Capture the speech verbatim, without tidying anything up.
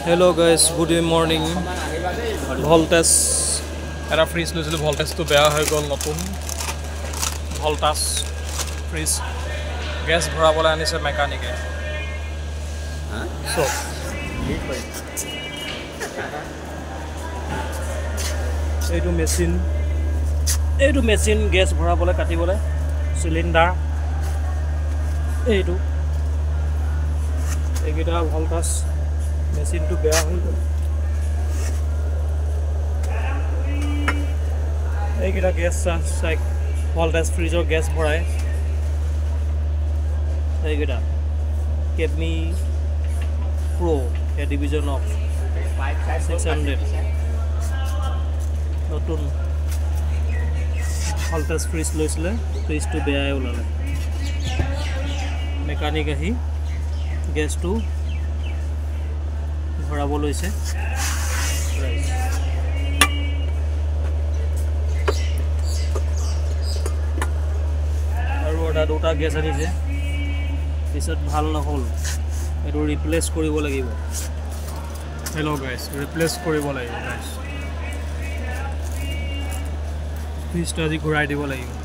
Hello guys, good morning. Voltas era fridge loisilo Voltas to beya hoy gol notun Voltas fridge gas bhorabole anise mechanic e so etu machine etu machine gas bhorabole katibole cylinder etu egita Voltas machine to bear hold ek eta gas like Voltas fridge or gas bhorai ek eta get me pro a division of six hundred notun Voltas fridge loisile fridge to bear ulale mechanic ahi gas to ভৰাব লৈছে আৰু এটা দুটা gas আনিছে পিছত ভাল নহল এটো ৰিপ্লেস কৰিব লাগিব হেল্ল গাইস ৰিপ্লেস কৰিব লাগিব গাইস ফ্ৰিজটো আজি ঘূৰাই দিব লাগিব